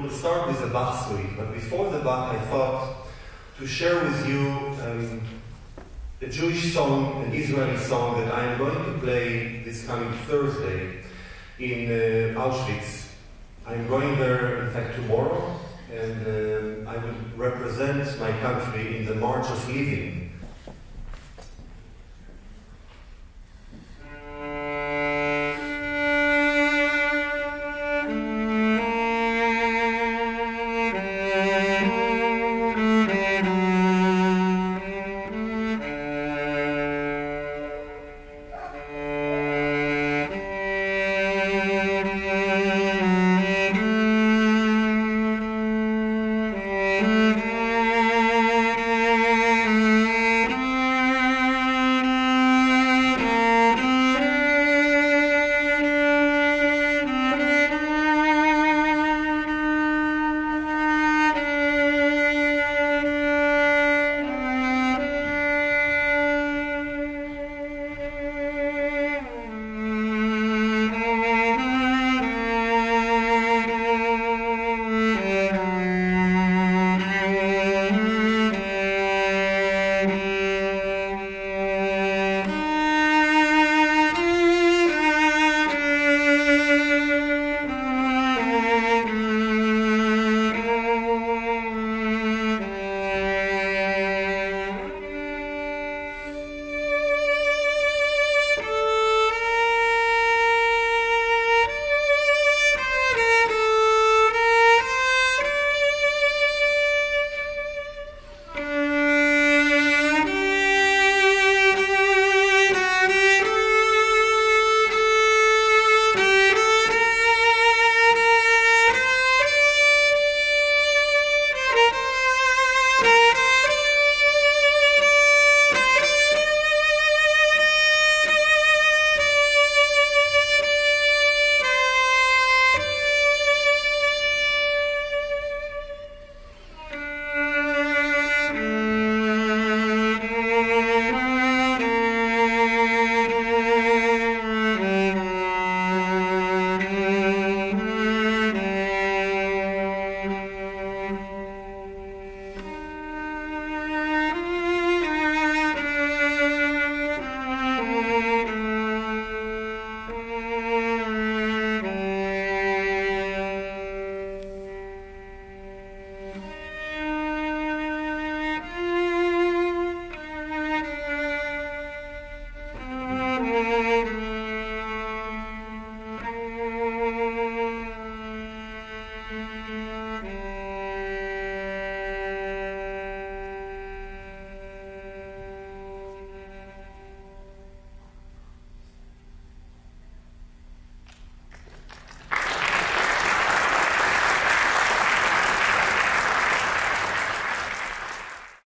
will start with the Bach suite, but before the Bach, I thought to share with you a Jewish song, an Israeli song that I am going to play this coming Thursday in Auschwitz. I'm going there, in fact, tomorrow, and I will represent my country in the March of Living.